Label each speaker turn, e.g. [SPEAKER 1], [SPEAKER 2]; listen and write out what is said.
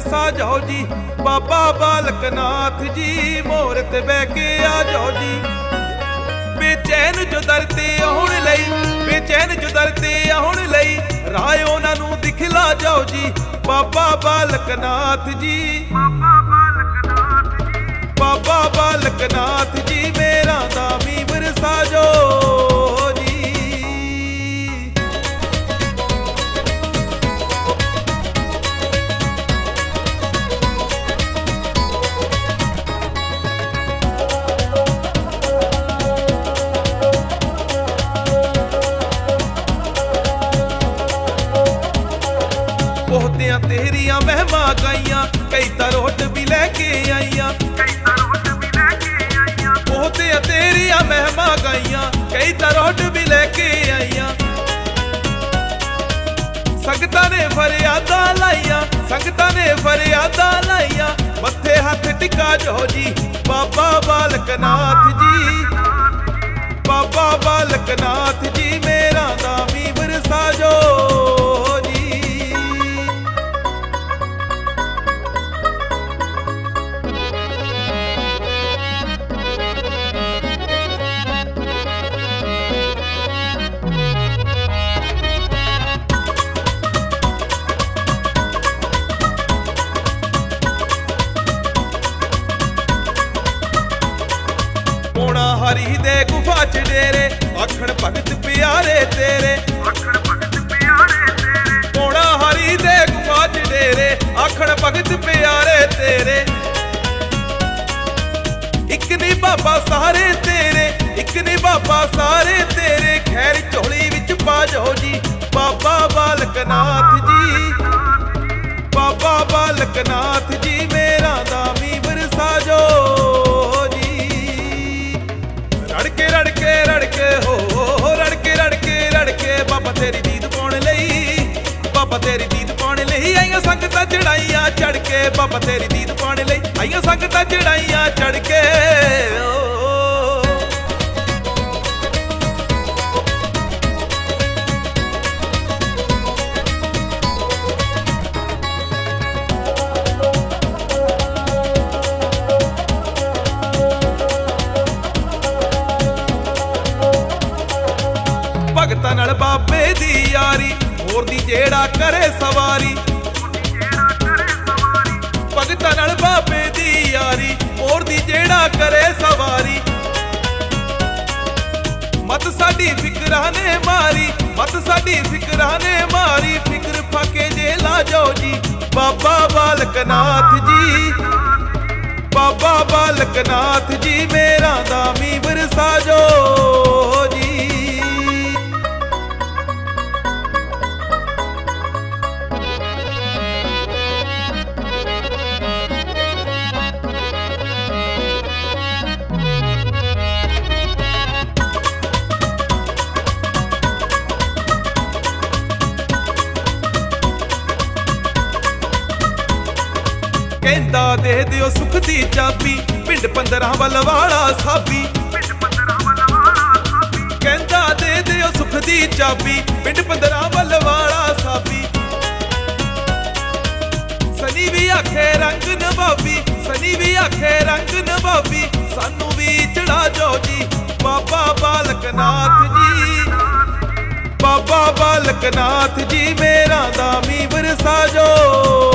[SPEAKER 1] वरसा जाओ जी। बाबा बालक नाथ जी मोर ते बह के आ जाओ जी। बेचैन जो दर ते आउण लई, बेचैन जो दर ते आउण लई राह उन्हां नूं दिखला जाओ जी। बाबा बालक नाथ जी, बाबा बालक नाथ जी मेरा दामी वरसा जाओ जी। बहुतियां तेरियां महिमा गाइयां, कई तरोट भी लैके आईयां। बहुतियां तेरियां महिमा गाइयां, कई तरोट भी लैके आईयां। संगतां ने फरियादां लाइयां, संगतां ने फरियादां लाइयां। मत्थे हथ टिका जाओ जी। बाबा बालक नाथ जी, बाबा बालक नाथ जी मेरा दामी वरसा जाओ जी। हरी दे गुफा च डेरे आखण भगत प्यारे तेरे, पौड़ा हरी दे गुफा च डेरे आखण भगत प्यारे तेरे। इक नी बाबा सारे तेरे, इक नी बाबा सारे तेरे। खैर झोली विच पा जाओ जी। बाबा बालक नाथ जी, बाबा बालक नाथ जी मेरा दामी वरसा जाओ जी। रड़के रड़के रड़के हो, रड़के रड़के रड़के बाबा तेरी दीद पाउण लई, बाबा तेरी दीद पाउण लई आईयां संगतां चढ़ाइयां चढ़ के। बाबा तेरी दीद पाउण लई आईयां संगतां चढ़ाइयां चढ़ के। भगतां नाल बाबे दी यारी, मोर दी जेड़ा करे सवारी। भगतां नाल बाबे दी यारी, मोर दी जेड़ा करे सवारी। मत साडी फिकरां ने मारी, मत साडी फिकरां ने मारी। फिक्र फाके जे ला जाओ जी। बाबा बालक नाथ जी, बाबा बालक नाथ जी मेरा दामी वरसा जाओ जी। कहंदा दे दियो सुख दी चाबी, पिंड 15 वलवाड़ा साबी। कहंदा दे दियो सुख दी चाबी, पिंड 15 वलवाड़ा साबी। सनी भी आखे रंग नवाबी, सनी भी आखे रंग नवाबी। सानू भी चढ़ा जाओ जी। बाबा बालक नाथ जी, बाबा बालक नाथ जी मेरा दामी वरसा जाओ।